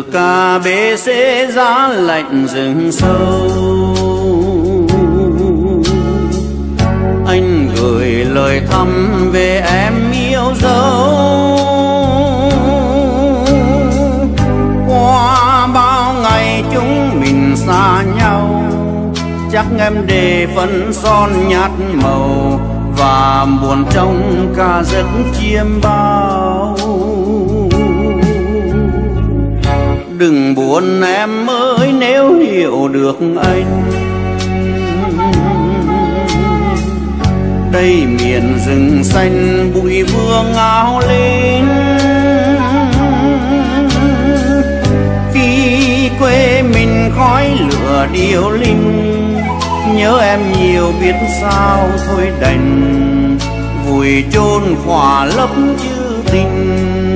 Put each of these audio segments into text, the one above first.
KBC giá lạnh rừng sâu, anh gửi lời thăm về em yêu dấu. Qua bao ngày chúng mình xa nhau, chắc em để phấn son nhạt màu và buồn trong cả giấc chiêm bao. Đừng buồn em ơi nếu hiểu được anh, đây miền rừng xanh bụi vương áo lính. Khi quê mình khói lửa điêu linh, nhớ em nhiều biết sao thôi đành vùi chôn khỏa lấp chữ tình.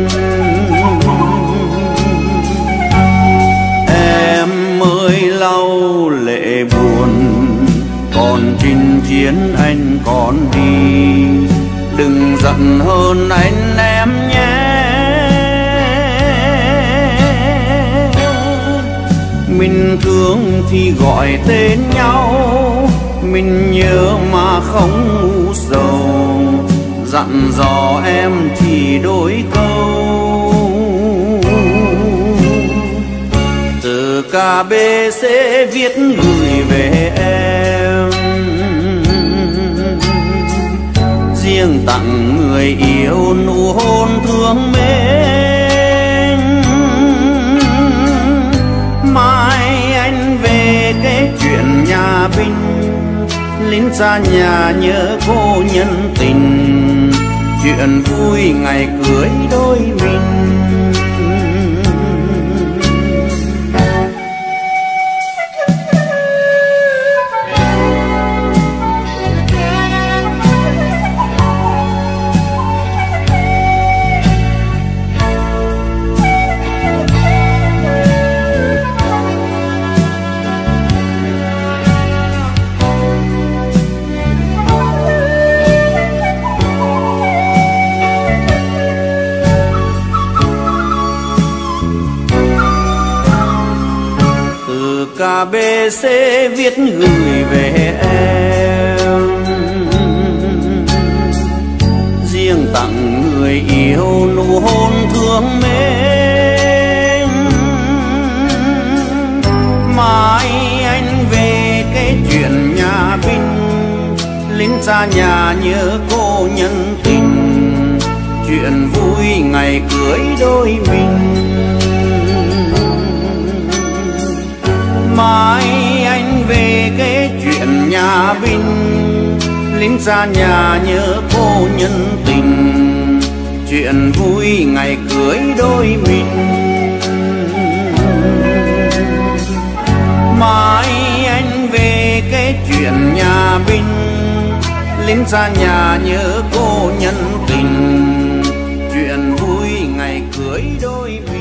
Em ơi lau lệ buồn, còn chinh chiến anh còn đi, đừng giận hơn anh em nhé. Mình thương thì gọi tên nhau, mình nhớ mà không ngu sầu, dặn dò em chỉ đôi câu. Từ KBC viết gửi về em, riêng tặng người yêu nụ hôn thương mến. Mai anh về kể chuyện nhà binh, lính xa nhà nhớ cô nhân tình, chuyện vui ngày cưới đôi mình. KBC viết gửi về em, riêng tặng người yêu nụ hôn thương mến. Mai anh về kể chuyện nhà binh, lính xa nhà nhớ cô nhân tình, chuyện vui ngày cưới đôi mình. Mai anh về kể chuyện nhà binh, lính xa nhà nhớ cô nhân tình, chuyện vui ngày cưới đôi mình. Mai anh về kể chuyện nhà binh, lính xa nhà nhớ cô nhân tình, chuyện vui ngày cưới đôi mình.